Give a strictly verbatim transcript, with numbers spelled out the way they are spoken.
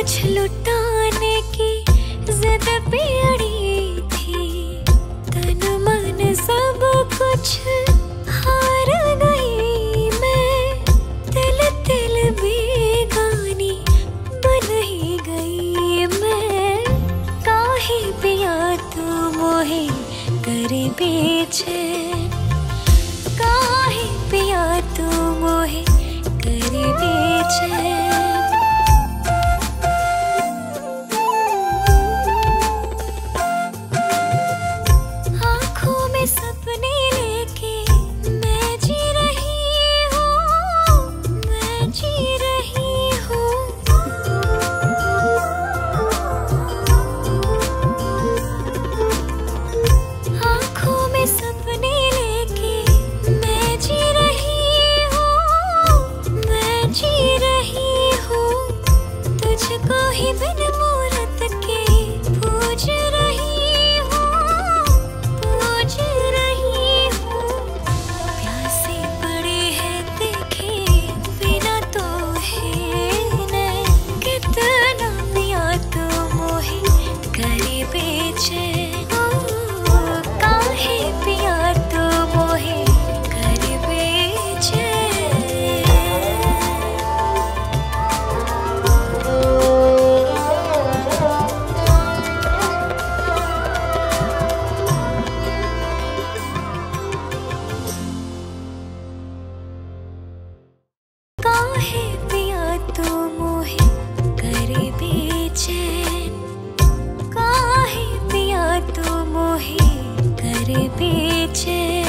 कुछ लुटाने की जिद पे अड़ी थी, तन मन सब कुछ हार गई मैं, दिल दिल बेगानी बन ही गई मैं। काहे पिया तू मोहे करे बेचैन, काहे पिया तू मोहे करे बेचैन। आँखों में सपने लेके मैं जी रही हूँ, मैं जी रही हूँ। आँखों में सपने लेके मैं जी रही हूँ, मैं जी रही हूँ। तुझको ही बिन मूरत के पूज रही हूँ, पूज रही हूँ। प्यासे पड़े हैं देखे बिना तो है नहीं, कितना पिया तो मोहे करे बेचैन। ओ, काहे पिया तो मोहे करे बेचैन। काहे पिया तू मोहे करे बेचैन, काहे पिया तू मोहे करे बेचैन।